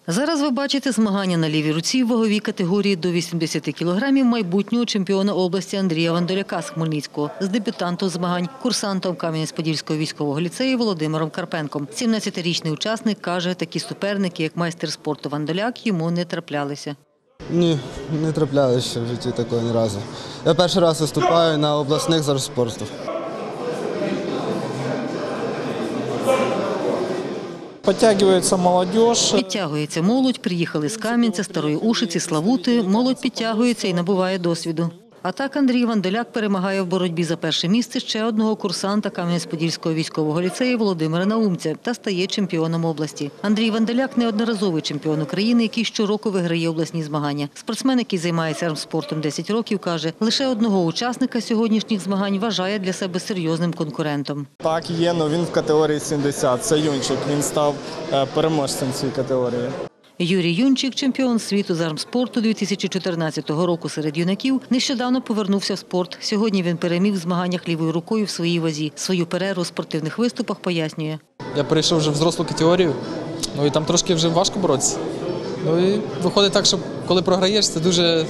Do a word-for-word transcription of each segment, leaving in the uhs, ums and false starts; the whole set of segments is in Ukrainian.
Зараз ви бачите змагання на лівій руці в ваговій категорії до вісімдесяти кілограмів майбутнього чемпіона області Андрія Вандоляка з Хмельницького з дебютантом змагань, курсантом Кам'янець-Подільського військового ліцею Володимиром Карпенком. сімнадцятирічний учасник каже, такі суперники, як майстер спорту Вандоляк, йому не траплялися. Ні, не траплялося ще в житті такого ні разу. Я перший раз виступаю на обласних з спорту. Підтягується молодь. Підтягується молодь, приїхали з Кам'янця, Старої Ушиці, Славути. Молодь підтягується і набуває досвіду. А так Андрій Вандоляк перемагає в боротьбі за перше місце ще одного курсанта Кам'янець-Подільського військового ліцею Володимира Наумця та стає чемпіоном області. Андрій Вандоляк – неодноразовий чемпіон України, який щороку виграє обласні змагання. Спортсмен, який займається армспортом десять років, каже, лише одного учасника сьогоднішніх змагань вважає для себе серйозним конкурентом. Так, є, але він в категорії сімдесят. Це Юнчик, він став переможцем цієї категорії. Юрій Юнчик, чемпіон світу з армспорту дві тисячі чотирнадцятого року серед юнаків, нещодавно повернувся в спорт. Сьогодні він переміг в змаганнях лівою рукою в своїй вазі. Свою перерву у спортивних виступах пояснює. Я перейшов вже в взрослу категорію, ну і там трошки вже важко боротися. Ну і виходить так, що коли програєш, це дуже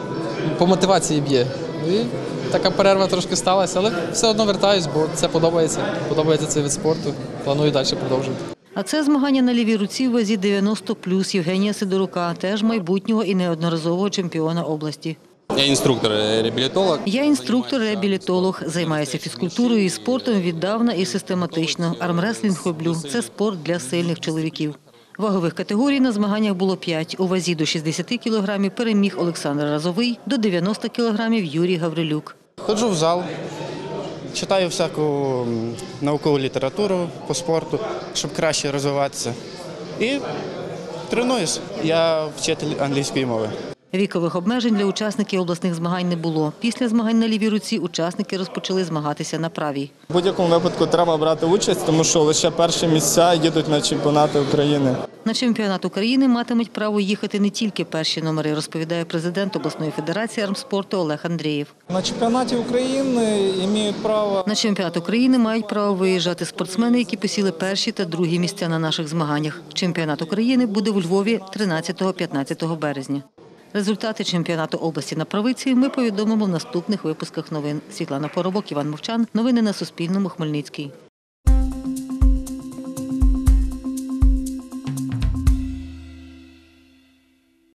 по мотивації б'є. Ну і така перерва трошки сталася, але все одно вертаюсь, бо це подобається. Подобається цей вид спорту. Планую далі продовжувати. А це змагання на лівій руці в вазі дев'яносто плюс Євгенія Сидорука, теж майбутнього і неодноразового чемпіона області. Я інструктор-реабілітолог. Я інструктор-реабілітолог. Займаюся фізкультурою і спортом віддавна і систематично. Армреслінг роблю – це спорт для сильних чоловіків. Вагових категорій на змаганнях було п'ять. У вазі до шістдесяти кілограмів переміг Олександр Разовий, до дев'яноста кілограмів Юрій Гаврилюк. Ходжу в зал, читаю всяку наукову літературу по спорту, щоб краще розвиватися. І тренуюсь. Я вчитель англійської мови. Вікових обмежень для учасників обласних змагань не було. Після змагань на лівій руці учасники розпочали змагатися на правій. В будь-якому випадку треба брати участь, тому що лише перші місця їдуть на чемпіонати України. На чемпіонат України матимуть право їхати не тільки перші номери, розповідає президент обласної федерації армспорту Олег Андрієв. На чемпіонаті України мають право... На чемпіонат України мають право виїжджати спортсмени, які посіли перші та другі місця на наших змаганнях. Чемпіонат України буде у Львові тринадцятого-п'ятнадцятого березня. Результати чемпіонату області на правиці ми повідомимо в наступних випусках новин. Світлана Поробок, Іван Мовчан. Новини на Суспільному. Хмельницький.